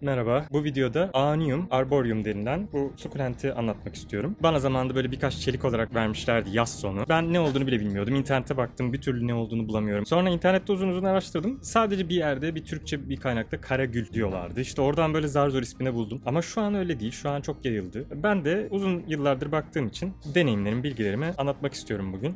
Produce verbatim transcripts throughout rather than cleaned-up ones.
Merhaba, bu videoda Aanium arboreum denilen bu sukulenti anlatmak istiyorum. Bana zamanında böyle birkaç çelik olarak vermişlerdi yaz sonu. Ben ne olduğunu bile bilmiyordum. İnternete baktım, bir türlü ne olduğunu bulamıyorum. Sonra internette uzun uzun araştırdım. Sadece bir yerde, bir Türkçe bir kaynakta Karagül diyorlardı. İşte oradan böyle zar zor ismini buldum. Ama şu an öyle değil, şu an çok yayıldı. Ben de uzun yıllardır baktığım için deneyimlerimi, bilgilerimi anlatmak istiyorum bugün.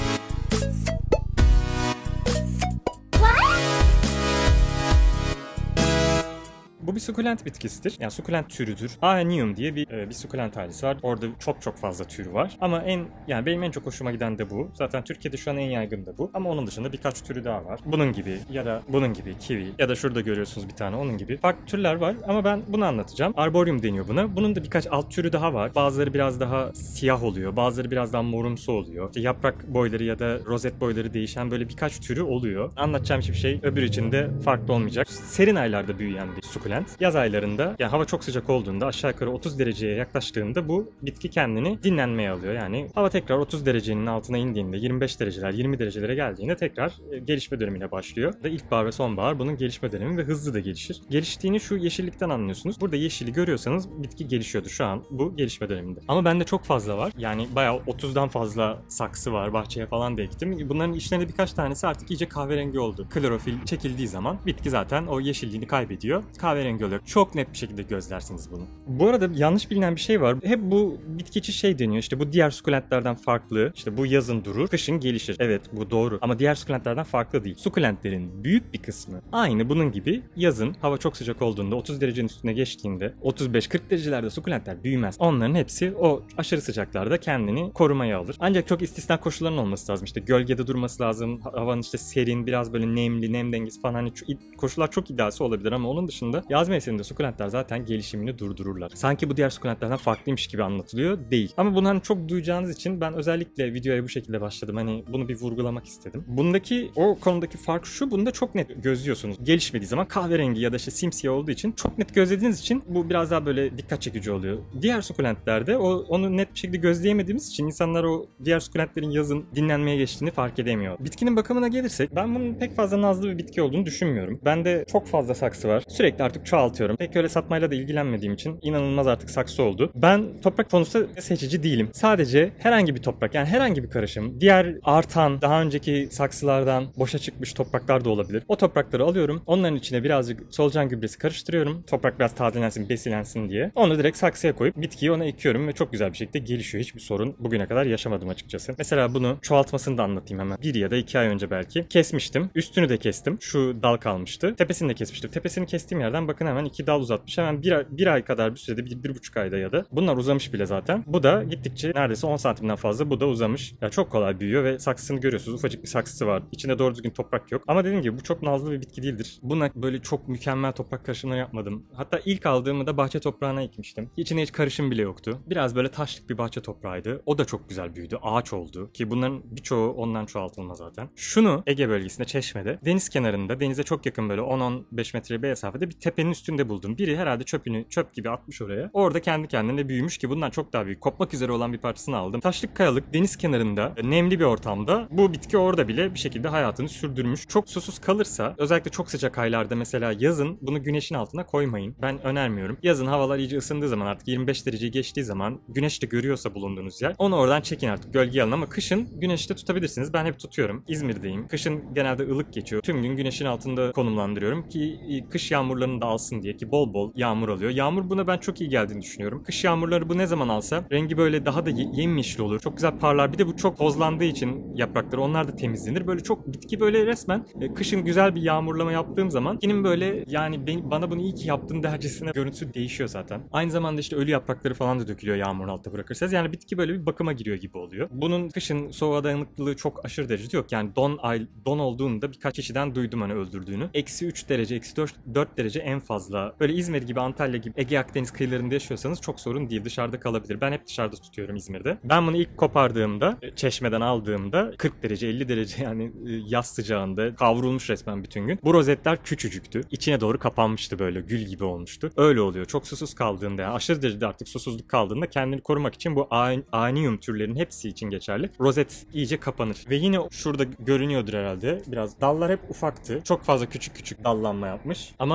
Bu bir sukulent bitkisidir. Yani sukulent türüdür. Aanium diye bir e, bir sukulent ailesi var. Orada çok çok fazla tür var. Ama en yani benim en çok hoşuma giden de bu. Zaten Türkiye'de şu an en yaygın da bu. Ama onun dışında birkaç türü daha var. Bunun gibi ya da bunun gibi kiwi ya da şurada görüyorsunuz bir tane onun gibi. Farklı türler var ama ben bunu anlatacağım. Arboreum deniyor buna. Bunun da birkaç alt türü daha var. Bazıları biraz daha siyah oluyor. Bazıları biraz daha morumsu oluyor. İşte yaprak boyları ya da rozet boyları değişen böyle birkaç türü oluyor. Anlatacağım hiçbir şey öbür için de farklı olmayacak. Serin aylarda büyüyen bir sukulent. Yaz aylarında yani hava çok sıcak olduğunda aşağı yukarı otuz dereceye yaklaştığında bu bitki kendini dinlenmeye alıyor. Yani hava tekrar otuz derecenin altına indiğinde yirmi beş dereceler yirmi derecelere geldiğinde tekrar gelişme dönemine başlıyor. Ve ilkbahar ve sonbahar bunun gelişme dönemi ve hızlı da gelişir. Geliştiğini şu yeşillikten anlıyorsunuz. Burada yeşili görüyorsanız bitki gelişiyordu şu an bu gelişme döneminde. Ama bende çok fazla var. Yani bayağı otuzdan fazla saksı var. Bahçeye falan da ektim. Bunların içlerinde birkaç tanesi artık iyice kahverengi oldu. Klorofil çekildiği zaman bitki zaten o yeşilliğini kaybediyor. Kahverengi oluyor. Çok net bir şekilde gözlersiniz bunu. Bu arada yanlış bilinen bir şey var. Hep bu bitki için şey deniyor. İşte bu diğer sukulentlerden farklı. İşte bu yazın durur, kışın gelişir. Evet, bu doğru. Ama diğer sukulentlerden farklı değil. Sukulentlerin büyük bir kısmı aynı bunun gibi yazın hava çok sıcak olduğunda otuz derecenin üstüne geçtiğinde otuz beş kırk derecelerde sukulentler büyümez. Onların hepsi o aşırı sıcaklarda kendini korumaya alır. Ancak çok istisna koşulların olması lazım. İşte gölgede durması lazım. Havanın işte serin, biraz böyle nemli, nem dengesi falan. Hani koşullar çok idealsi olabilir ama onun dışında yaz mevsiminde sukulentler zaten gelişimini durdururlar. Sanki bu diğer sukulentlerden farklıymış gibi anlatılıyor. Değil. Ama bunu hani çok duyacağınız için ben özellikle videoya bu şekilde başladım. Hani bunu bir vurgulamak istedim. Bundaki o konudaki fark şu. Bunda çok net gözlüyorsunuz. Gelişmediği zaman kahverengi ya da işte simsiyah olduğu için çok net gözlediğiniz için bu biraz daha böyle dikkat çekici oluyor. Diğer sukulentlerde o, onu net bir şekilde gözleyemediğimiz için insanlar o diğer sukulentlerin yazın dinlenmeye geçtiğini fark edemiyor. Bitkinin bakımına gelirsek ben bunun pek fazla nazlı bir bitki olduğunu düşünmüyorum. Bende çok fazla saksı var. Sürekli artık çoğaltıyorum. Pek öyle satmayla da ilgilenmediğim için inanılmaz artık saksı oldu. Ben toprak konusunda seçici değilim. Sadece herhangi bir toprak, yani herhangi bir karışım, diğer artan, daha önceki saksılardan boşa çıkmış topraklar da olabilir. O toprakları alıyorum. Onların içine birazcık solucan gübresi karıştırıyorum. Toprak biraz tazelensin, besilensin diye. Onu direkt saksıya koyup bitkiyi ona ekiyorum ve çok güzel bir şekilde gelişiyor. Hiçbir sorun bugüne kadar yaşamadım açıkçası. Mesela bunu çoğaltmasını da anlatayım hemen. Bir ya da iki ay önce belki. Kesmiştim. Üstünü de kestim. Şu dal kalmıştı. Tepesini de kesmiştim. Tepesini kestiğim yerden bakın hemen iki dal uzatmış. Hemen bir ay, bir ay kadar bir sürede, bir, bir buçuk ayda ya da. Bunlar uzamış bile zaten. Bu da gittikçe neredeyse on santimden fazla bu da uzamış. Ya çok kolay büyüyor ve saksısını görüyorsunuz. Ufacık bir saksısı var. İçinde doğru düzgün toprak yok. Ama dediğim gibi bu çok nazlı bir bitki değildir. Buna böyle çok mükemmel toprak karışımları yapmadım. Hatta ilk aldığımı da bahçe toprağına ekmiştim. İçine hiç karışım bile yoktu. Biraz böyle taşlık bir bahçe toprağıydı. O da çok güzel büyüdü. Ağaç oldu. Ki bunların birçoğu ondan çoğaltılma zaten. Şunu Ege bölgesinde, Çeşme'de, deniz kenarında, denize çok yakın böyle on on beş metre bir mesafede bir tepenin üstünde buldum. Biri herhalde çöpünü çöp gibi atmış oraya. Orada kendi kendine büyümüş ki bundan çok daha büyük. Kopmak üzere olan bir parçasını aldım. Taşlık kayalık deniz kenarında nemli bir ortamda bu bitki orada bile bir şekilde hayatını sürdürmüş. Çok susuz kalırsa özellikle çok sıcak aylarda mesela yazın bunu güneşin altına koymayın. Ben önermiyorum. Yazın havalar iyice ısındığı zaman artık yirmi beş dereceyi geçtiği zaman güneş de görüyorsa bulunduğunuz yer onu oradan çekin artık gölgeye alın ama kışın güneşte tutabilirsiniz. Ben hep tutuyorum. İzmir'deyim. Kışın genelde ılık geçiyor. Tüm gün güneşin altında konumlandırıyorum ki kış yağmurlarını da alsın diye ki bol bol yağmur alıyor. Yağmur buna ben çok iyi geldiğini düşünüyorum. Kış yağmurları bu ne zaman alsa rengi böyle daha da yemyeşil olur. Çok güzel parlar. Bir de bu çok tozlandığı için yaprakları onlar da temizlenir. Böyle çok bitki böyle resmen e, kışın güzel bir yağmurlama yaptığım zaman benim böyle yani ben, bana bunu iyi ki yaptın dercesine görüntüsü değişiyor zaten. Aynı zamanda işte ölü yaprakları falan da dökülüyor yağmurun altında bırakırsanız. Yani bitki böyle bir bakıma giriyor gibi oluyor. Bunun kışın soğuğa dayanıklılığı çok aşırı derecede yok. Yani don ay don olduğunda birkaç kişiden duydum hani öldürdüğünü. Eksi üç derece, eksi dört derece en fazla. Böyle İzmir gibi, Antalya gibi Ege Akdeniz kıyılarında yaşıyorsanız çok sorun değil. Dışarıda kalabilir. Ben hep dışarıda tutuyorum İzmir'de. Ben bunu ilk kopardığımda, Çeşme'den aldığımda kırk derece, elli derece yani yaz sıcağında kavrulmuş resmen bütün gün. Bu rozetler küçücüktü. İçine doğru kapanmıştı böyle gül gibi olmuştu. Öyle oluyor. Çok susuz kaldığında yani aşırı derecede artık susuzluk kaldığında kendini korumak için bu Aanium türlerinin hepsi için geçerli. Rozet iyice kapanır. Ve yine şurada görünüyordur herhalde. Biraz dallar hep ufaktı. Çok fazla küçük küçük dallanma yapmış. Ama rozet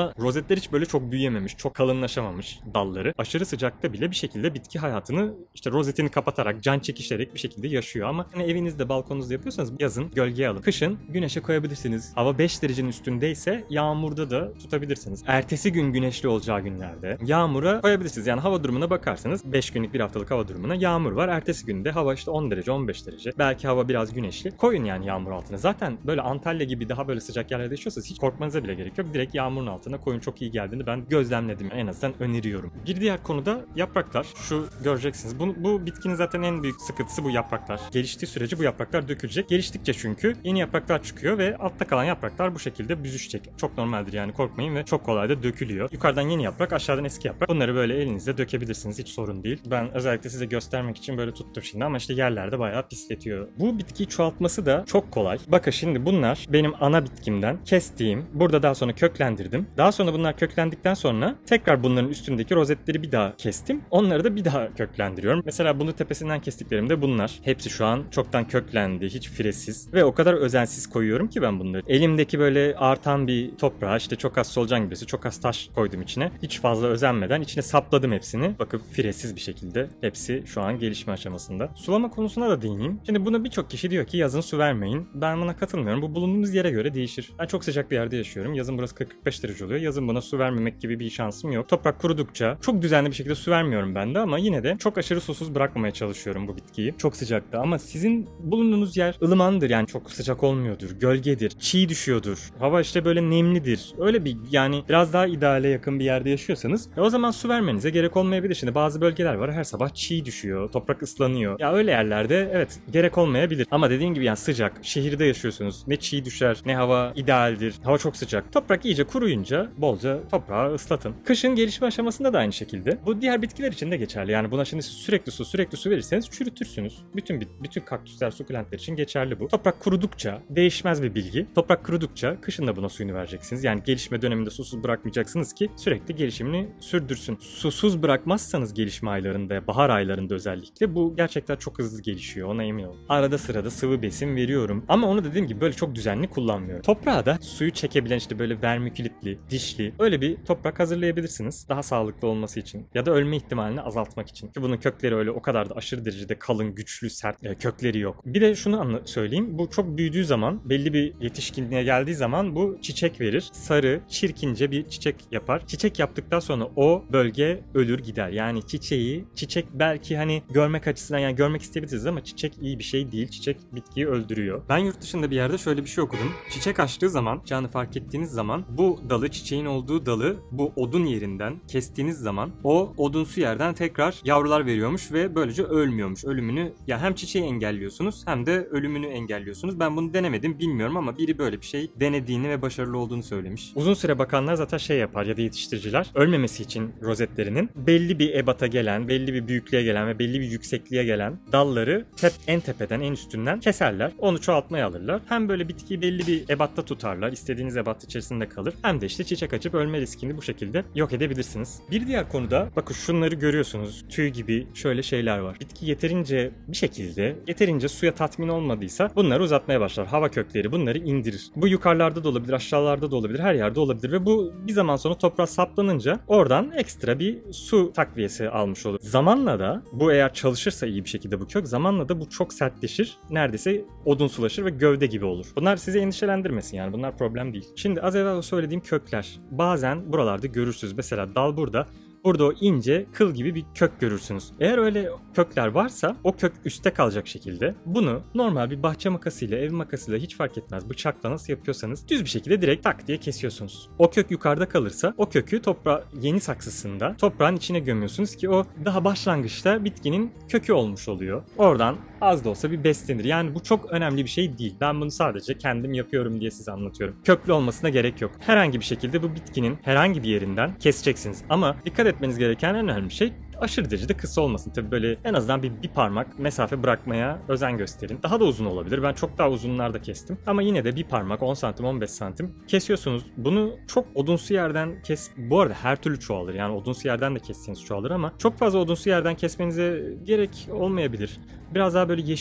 Rozetler hiç böyle çok büyüyememiş, çok kalınlaşamamış dalları. Aşırı sıcakta bile bir şekilde bitki hayatını işte rozetini kapatarak, can çekişerek bir şekilde yaşıyor. Ama hani evinizde, balkonunuzda yapıyorsanız yazın gölgeye alın. Kışın güneşe koyabilirsiniz. Hava beş derecenin üstündeyse yağmurda da tutabilirsiniz. Ertesi gün güneşli olacağı günlerde yağmura koyabilirsiniz. Yani hava durumuna bakarsanız beş günlük bir haftalık hava durumuna yağmur var. Ertesi günde hava işte on derece, on beş derece. Belki hava biraz güneşli. Koyun yani yağmur altına. Zaten böyle Antalya gibi daha böyle sıcak yerlerde yaşıyorsanız hiç korkmanıza bile gerek yok. Direkt yağmurun altına koyun, çok iyi geldiğini ben gözlemledim. En azından öneriyorum. Bir diğer konu da yapraklar. Şu göreceksiniz. Bu, bu bitkinin zaten en büyük sıkıntısı bu yapraklar. Geliştiği sürece bu yapraklar dökülecek. Geliştikçe çünkü yeni yapraklar çıkıyor ve altta kalan yapraklar bu şekilde büzüşecek. Çok normaldir yani, korkmayın ve çok kolay da dökülüyor. Yukarıdan yeni yaprak, aşağıdan eski yaprak. Bunları böyle elinizle dökebilirsiniz. Hiç sorun değil. Ben özellikle size göstermek için böyle tuttum şimdi ama işte yerlerde bayağı pisletiyor. Bu bitkiyi çoğaltması da çok kolay. Bakın şimdi bunlar benim ana bitkimden kestiğim. Burada daha sonra köklendirdim. Daha sonra bunlar köklendikten sonra tekrar bunların üstündeki rozetleri bir daha kestim. Onları da bir daha köklendiriyorum. Mesela bunu tepesinden kestiklerimde bunlar. Hepsi şu an çoktan köklendi. Hiç firesiz. Ve o kadar özensiz koyuyorum ki ben bunları. Elimdeki böyle artan bir toprağa işte çok az solucan gibisi, çok az taş koydum içine. Hiç fazla özenmeden içine sapladım hepsini. Bakın firesiz bir şekilde. Hepsi şu an gelişme aşamasında. Sulama konusuna da değineyim. Şimdi buna birçok kişi diyor ki yazın su vermeyin. Ben buna katılmıyorum. Bu bulunduğumuz yere göre değişir. Ben çok sıcak bir yerde yaşıyorum. Yazın burası kırk kırk beş derece oluyor. Yazın buna su vermemek gibi bir şansım yok. Toprak kurudukça çok düzenli bir şekilde su vermiyorum ben de ama yine de çok aşırı susuz bırakmamaya çalışıyorum bu bitkiyi. Çok sıcakta ama sizin bulunduğunuz yer ılımandır yani, çok sıcak olmuyordur. Gölgedir. Çiğ düşüyordur. Hava işte böyle nemlidir. Öyle bir yani biraz daha ideale yakın bir yerde yaşıyorsanız e o zaman su vermenize gerek olmayabilir. Şimdi bazı bölgeler var, her sabah çiğ düşüyor. Toprak ıslanıyor. Ya öyle yerlerde evet gerek olmayabilir. Ama dediğim gibi yani sıcak. Şehirde yaşıyorsunuz. Ne çiğ düşer ne hava idealdir. Hava çok sıcak. Toprak iyice kuruyunca bolca toprağı ıslatın. Kışın gelişme aşamasında da aynı şekilde. Bu diğer bitkiler için de geçerli. Yani buna şimdi sürekli su sürekli su verirseniz çürütürsünüz. Bütün bütün kaktüsler, sukulentler için geçerli bu. Toprak kurudukça, değişmez bir bilgi. Toprak kurudukça kışın da buna suyunu vereceksiniz. Yani gelişme döneminde susuz bırakmayacaksınız ki sürekli gelişimini sürdürsün. Susuz bırakmazsanız gelişme aylarında, bahar aylarında özellikle bu gerçekten çok hızlı gelişiyor. Ona emin olun. Arada sırada sıvı besin veriyorum. Ama onu dediğim gibi böyle çok düzenli kullanmıyorum. Toprağa da suyu çekebilen işte böyle vermikülitli, dişli öyle bir toprak hazırlayabilirsiniz. Daha sağlıklı olması için ya da ölme ihtimalini azaltmak için. Ki bunun kökleri öyle o kadar da aşırı derecede kalın, güçlü, sert e, kökleri yok. Bir de şunu anla söyleyeyim. Bu çok büyüdüğü zaman, belli bir yetişkinliğe geldiği zaman bu çiçek verir. Sarı, çirkince bir çiçek yapar. Çiçek yaptıktan sonra o bölge ölür gider. Yani çiçeği, çiçek belki hani görmek açısından yani görmek isteyebilirsiniz ama çiçek iyi bir şey değil. Çiçek bitkiyi öldürüyor. Ben yurt dışında bir yerde şöyle bir şey okudum. Çiçek açtığı zaman, canı fark ettiğiniz zaman bu dalı, çiçeğin olduğu dalı bu odun yerinden kestiğiniz zaman o odunsu yerden tekrar yavrular veriyormuş ve böylece ölmüyormuş. Ölümünü ya hem çiçeği engelliyorsunuz hem de ölümünü engelliyorsunuz. Ben bunu denemedim, bilmiyorum ama biri böyle bir şey denediğini ve başarılı olduğunu söylemiş. Uzun süre bakanlar zaten şey yapar ya da yetiştiriciler ölmemesi için rozetlerinin belli bir ebata gelen, belli bir büyüklüğe gelen ve belli bir yüksekliğe gelen dalları tep en tepeden, en üstünden keserler. Onu çoğaltmaya alırlar. Hem böyle bitkiyi belli bir ebatta tutarlar. İstediğiniz ebat içerisinde kalır. Hem de işte çiçek açıp ölme riskini bu şekilde yok edebilirsiniz. Bir diğer konuda bakın şunları görüyorsunuz. Tüy gibi şöyle şeyler var. Bitki yeterince bir şekilde yeterince suya tatmin olmadıysa bunları uzatmaya başlar. Hava kökleri bunları indirir. Bu yukarılarda da olabilir, aşağılarda da olabilir, her yerde olabilir ve bu bir zaman sonra toprağa saplanınca oradan ekstra bir su takviyesi almış olur. Zamanla da bu eğer çalışırsa iyi bir şekilde bu kök, zamanla da bu çok sertleşir. Neredeyse odunsulaşır ve gövde gibi olur. Bunlar sizi endişelendirmesin yani, bunlar problem değil. Şimdi az evvel söylediğim kökler bazen buralarda görürsünüz. Mesela dal burada. Burada o ince kıl gibi bir kök görürsünüz. Eğer öyle kökler varsa o kök üstte kalacak şekilde bunu normal bir bahçe makasıyla, ev makasıyla hiç fark etmez, bıçakla nasıl yapıyorsanız düz bir şekilde direkt tak diye kesiyorsunuz. O kök yukarıda kalırsa o kökü toprağa, yeni saksısında toprağın içine gömüyorsunuz ki o daha başlangıçta bitkinin kökü olmuş oluyor. Oradan az da olsa bir beslenir. Yani bu çok önemli bir şey değil. Ben bunu sadece kendim yapıyorum diye size anlatıyorum. Köklü olmasına gerek yok. Herhangi bir şekilde bu bitkinin herhangi bir yerinden keseceksiniz. Ama dikkat etmeniz gereken en önemli şey aşırı derecede kısa olmasın. Tabii böyle en azından bir, bir parmak mesafe bırakmaya özen gösterin. Daha da uzun olabilir. Ben çok daha uzunlarda kestim. Ama yine de bir parmak on santim on beş santim kesiyorsunuz. Bunu çok odunsu yerden kes... Bu arada her türlü çoğalır. Yani odunsu yerden de kestiğiniz çoğalır ama çok fazla odunsu yerden kesmenize gerek olmayabilir. Biraz daha böyle yeşil,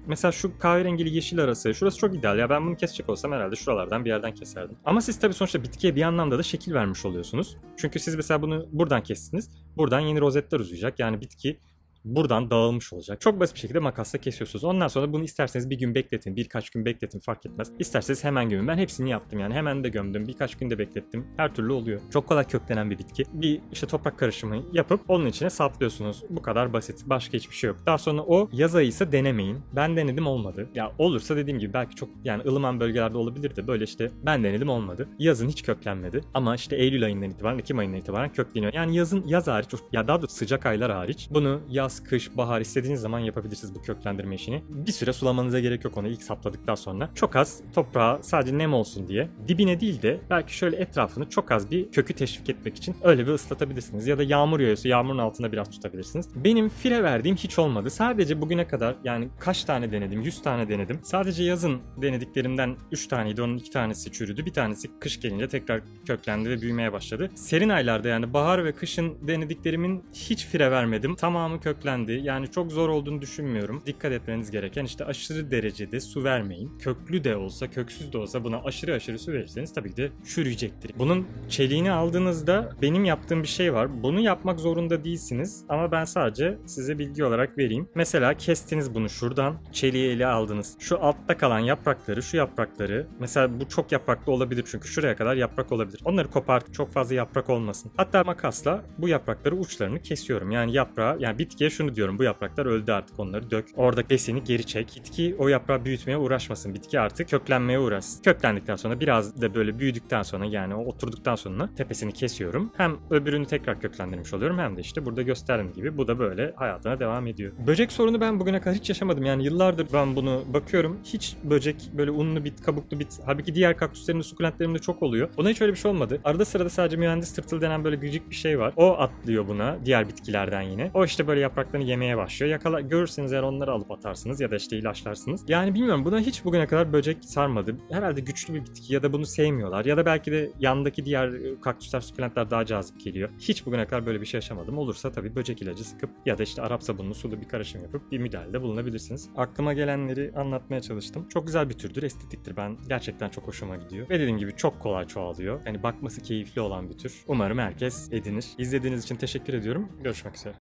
Mesela şu kahverengili yeşil arası, şurası çok ideal ya, ben bunu kesecek olsam herhalde şuralardan bir yerden keserdim. Ama siz tabii sonuçta bitkiye bir anlamda da şekil vermiş oluyorsunuz. Çünkü siz mesela bunu buradan kestiniz, buradan yeni rozetler uzayacak, yani bitki buradan dağılmış olacak. Çok basit bir şekilde makasla kesiyorsunuz. Ondan sonra bunu isterseniz bir gün bekletin, birkaç gün bekletin, fark etmez. İsterseniz hemen gömün. Ben hepsini yaptım yani. Hemen de gömdüm. Birkaç gün de beklettim. Her türlü oluyor. Çok kolay köklenen bir bitki. Bir işte toprak karışımı yapıp onun içine saplıyorsunuz. Bu kadar basit. Başka hiçbir şey yok. Daha sonra o yaz ayı ise denemeyin. Ben denedim, olmadı. Ya olursa dediğim gibi belki çok yani ılıman bölgelerde olabilir de böyle işte ben denedim, olmadı. Yazın hiç köklenmedi. Ama işte Eylül ayından itibaren, Ekim ayından itibaren kökleniyor. Yani yazın, yaz hariç, ya daha doğrusu sıcak aylar hariç bunu yaz, kış, bahar istediğiniz zaman yapabilirsiniz bu köklendirme işini. Bir süre sulamanıza gerek yok onu ilk sapladıktan sonra. Çok az toprağa sadece nem olsun diye dibine değil de belki şöyle etrafını çok az bir kökü teşvik etmek için öyle bir ıslatabilirsiniz. Ya da yağmur yağıyorsa yağmurun altında biraz tutabilirsiniz. Benim fire verdiğim hiç olmadı. Sadece bugüne kadar yani kaç tane denedim? yüz tane denedim. Sadece yazın denediklerimden üç taneydi. Onun iki tanesi çürüdü. Bir tanesi kış gelince tekrar köklendi ve büyümeye başladı. Serin aylarda yani bahar ve kışın denediklerimin hiç fire vermedim. Tamamı köklendi. Yani çok zor olduğunu düşünmüyorum. Dikkat etmeniz gereken işte aşırı derecede su vermeyin. Köklü de olsa, köksüz de olsa buna aşırı aşırı su verirseniz tabii ki de çürüyecektir. Bunun çeliğini aldığınızda benim yaptığım bir şey var. Bunu yapmak zorunda değilsiniz ama ben sadece size bilgi olarak vereyim. Mesela kestiniz bunu şuradan, çeliği ele aldınız. Şu altta kalan yaprakları, şu yaprakları, mesela bu çok yapraklı olabilir çünkü şuraya kadar yaprak olabilir. Onları kopartıp çok fazla yaprak olmasın. Hatta makasla bu yaprakları uçlarını kesiyorum. Yani yaprağı, yani bitkiye şunu diyorum: bu yapraklar öldü, artık onları dök. Orada besini geri çek. Bitki o yaprağı büyütmeye uğraşmasın. Bitki artık köklenmeye uğraşsın. Köklendikten sonra biraz da böyle büyüdükten sonra, yani o oturduktan sonra tepesini kesiyorum. Hem öbürünü tekrar köklendirmiş oluyorum hem de işte burada gösterdiğim gibi bu da böyle hayatına devam ediyor. Böcek sorunu ben bugüne kadar hiç yaşamadım. Yani yıllardır ben bunu bakıyorum. Hiç böcek, böyle unlu bit, kabuklu bit. Halbuki diğer kaktüslerimde, sukulentlerimde çok oluyor. Buna hiç öyle bir şey olmadı. Arada sırada sadece mühendis tırtıl denen böyle gıcık bir şey var. O atlıyor buna diğer bitkilerden yine. O işte böyle yapraklarını yemeye başlıyor. Yakala, görürseniz eğer onları alıp atarsınız ya da işte ilaçlarsınız. Yani bilmiyorum, buna hiç bugüne kadar böcek sarmadı. Herhalde güçlü bir bitki ya da bunu sevmiyorlar. Ya da belki de yandaki diğer kaktüsler, sukulentler daha cazip geliyor. Hiç bugüne kadar böyle bir şey yaşamadım. Olursa tabii böcek ilacı sıkıp ya da işte Arap sabunlu sulu bir karışım yapıp bir müdahalede bulunabilirsiniz. Aklıma gelenleri anlatmaya çalıştım. Çok güzel bir türdür, estetiktir. Ben gerçekten çok hoşuma gidiyor. Ve dediğim gibi çok kolay çoğalıyor. Yani bakması keyifli olan bir tür. Umarım herkes edinir. İzlediğiniz için teşekkür ediyorum. Görüşmek üzere.